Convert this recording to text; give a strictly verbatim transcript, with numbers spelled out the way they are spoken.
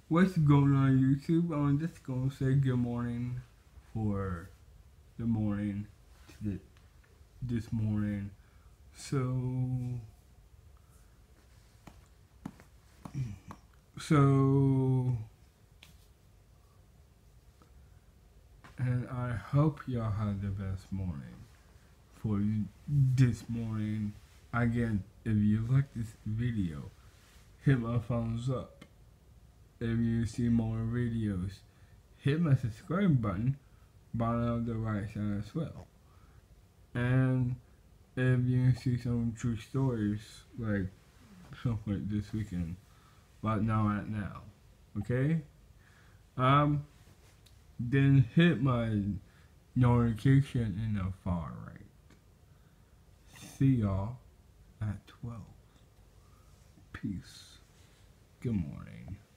What's going on YouTube? I'm just gonna say good morning for the morning to the, this morning. So, so, and I hope y'all had the best morning for this morning. Again, if you like this video, hit my thumbs up. If you see more videos, hit my subscribe button bottom of the right side as well. And if you see some true stories, like something like this weekend, right now at now, okay? Um, then hit my notification in the far right. See y'all at twelve. Peace. Good morning.